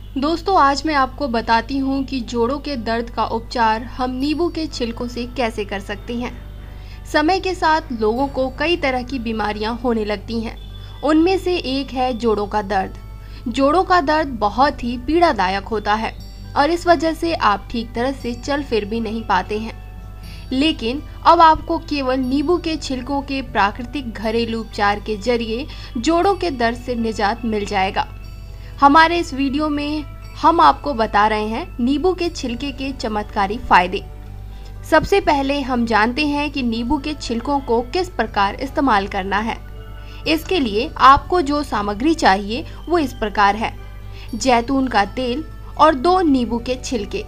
दोस्तों, आज मैं आपको बताती हूँ कि जोड़ों के दर्द का उपचार हम नींबू के छिलकों से कैसे कर सकते हैं। समय के साथ लोगों को कई तरह की बीमारियां होने लगती हैं। उनमें से एक है जोड़ों का दर्द। जोड़ों का दर्द बहुत ही पीड़ादायक होता है और इस वजह से आप ठीक तरह से चल फिर भी नहीं पाते हैं। लेकिन अब आपको केवल नींबू के छिलकों के प्राकृतिक घरेलू उपचार के जरिए जोड़ों के दर्द से निजात मिल जाएगा। हमारे इस वीडियो में हम आपको बता रहे हैं नींबू के छिलके के चमत्कारी फायदे। सबसे पहले हम जानते हैं कि नींबू के छिलकों को किस प्रकार इस्तेमाल करना है। इसके लिए आपको जो सामग्री चाहिए वो इस प्रकार है: जैतून का तेल और 2 नींबू के छिलके।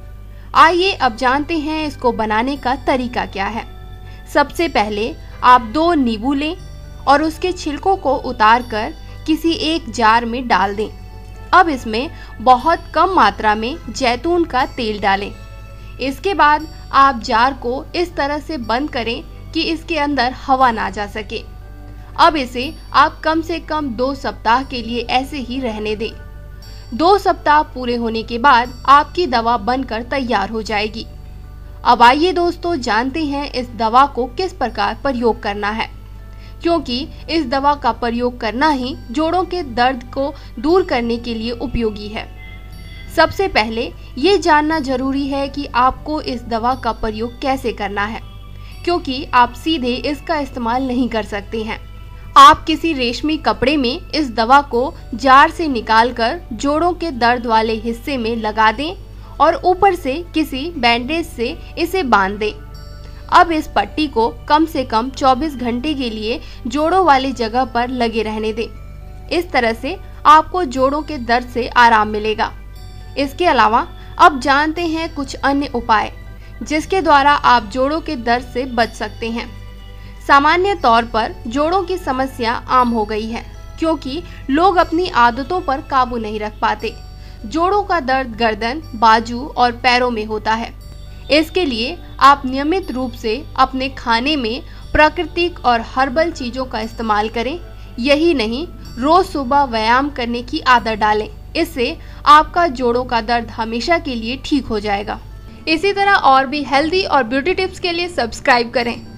आइए अब जानते हैं इसको बनाने का तरीका क्या है। सबसे पहले आप 2 नींबू लें और उसके छिलकों को उतारकर किसी एक जार में डाल दें। अब इसमें बहुत कम मात्रा में जैतून का तेल डालें। इसके बाद आप जार को इस तरह से बंद करें कि इसके अंदर हवा ना जा सके। अब इसे आप कम से कम 2 सप्ताह के लिए ऐसे ही रहने दें। 2 सप्ताह पूरे होने के बाद आपकी दवा बनकर तैयार हो जाएगी। अब आइए दोस्तों, जानते हैं इस दवा को किस प्रकार प्रयोग करना है, क्योंकि इस दवा का प्रयोग करना ही जोड़ों के दर्द को दूर करने के लिए उपयोगी है। सबसे पहले ये जानना जरूरी है कि आपको इस दवा का प्रयोग कैसे करना है, क्योंकि आप सीधे इसका इस्तेमाल नहीं कर सकते हैं। आप किसी रेशमी कपड़े में इस दवा को जार से निकालकर जोड़ों के दर्द वाले हिस्से में लगा दें और ऊपर से किसी बैंडेज से इसे बांध दें। अब इस पट्टी को कम से कम 24 घंटे के लिए जोड़ों वाली जगह पर लगे रहने दें। इस तरह से आपको जोड़ों के दर्द से आराम मिलेगा। इसके अलावा अब जानते हैं कुछ अन्य उपाय जिसके द्वारा आप जोड़ों के दर्द से बच सकते हैं। सामान्य तौर पर जोड़ों की समस्या आम हो गई है, क्योंकि लोग अपनी आदतों पर काबू नहीं रख पाते। जोड़ों का दर्द गर्दन, बाजू और पैरों में होता है। इसके लिए आप नियमित रूप से अपने खाने में प्राकृतिक और हर्बल चीजों का इस्तेमाल करें। यही नहीं, रोज सुबह व्यायाम करने की आदत डालें। इससे आपका जोड़ों का दर्द हमेशा के लिए ठीक हो जाएगा। इसी तरह और भी हेल्दी और ब्यूटी टिप्स के लिए सब्सक्राइब करें।